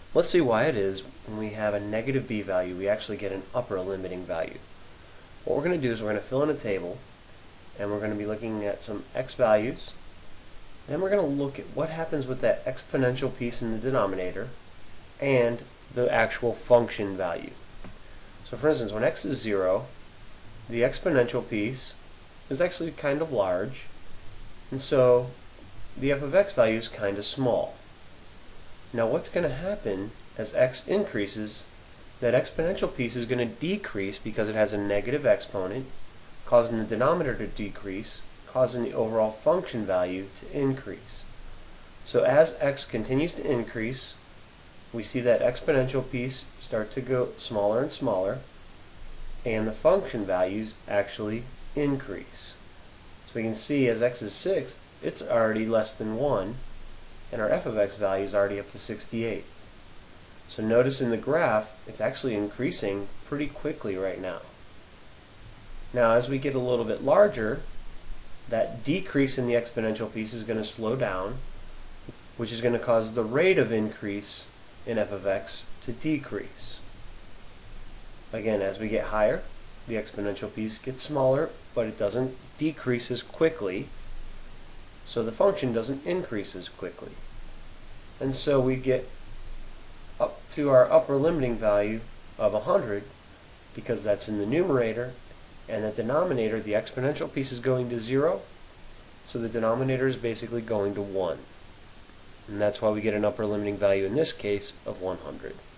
Let's see why it is when we have a negative b value, we actually get an upper limiting value. What we're going to do is we're going to fill in a table, and we're going to be looking at some x values. Then we're going to look at what happens with that exponential piece in the denominator and the actual function value. So for instance, when x is 0, the exponential piece is actually kind of large, and so the f of x value is kind of small. Now what's going to happen as x increases, that exponential piece is going to decrease because it has a negative exponent, causing the denominator to decrease, causing the overall function value to increase. So as x continues to increase, we see that exponential piece start to go smaller and smaller, and the function values actually increase. So we can see as x is 6, it's already less than 1, and our f of x value is already up to 68. So notice in the graph, it's actually increasing pretty quickly right now. Now as we get a little bit larger, that decrease in the exponential piece is going to slow down, which is going to cause the rate of increase in f of x to decrease. Again, as we get higher, the exponential piece gets smaller, but it doesn't decrease as quickly, so the function doesn't increase as quickly. And so we get up to our upper limiting value of 100, because that's in the numerator, and the denominator, the exponential piece is going to 0, so the denominator is basically going to 1. And that's why we get an upper limiting value in this case of 100.